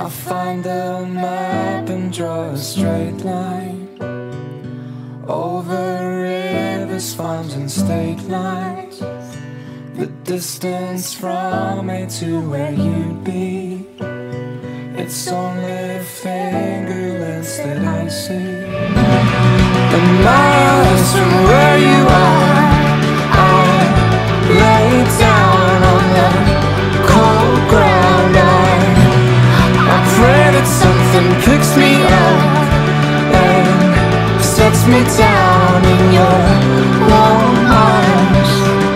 I'll find the map and draw a straight line over rivers, farms and state lines. The distance from me to where you'd be, it's only fingerlets that I see. The miles from where you are, I lay down on the cold ground. I pray that something picks me up and sets me down in your warm arms.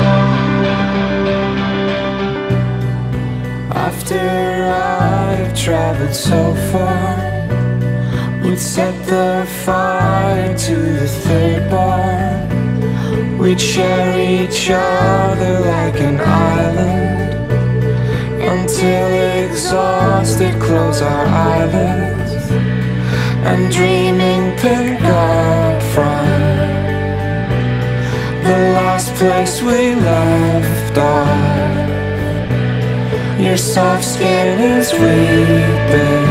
After I've traveled so far, we'd set the fire to the third bar. We'd share each other like an island until exhausted close our eyelids and dreaming pick up from the last place we left off. Your soft skin is weeping,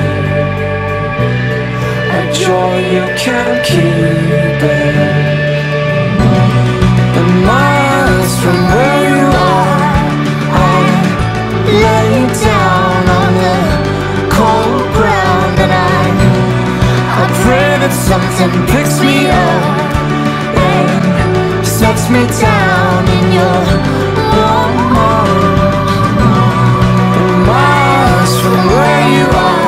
a joy you can't keep it. The miles from where you are, I lay down on the cold ground, and I pray that something picks me up and sets me down in your warm arms. The miles from where you are,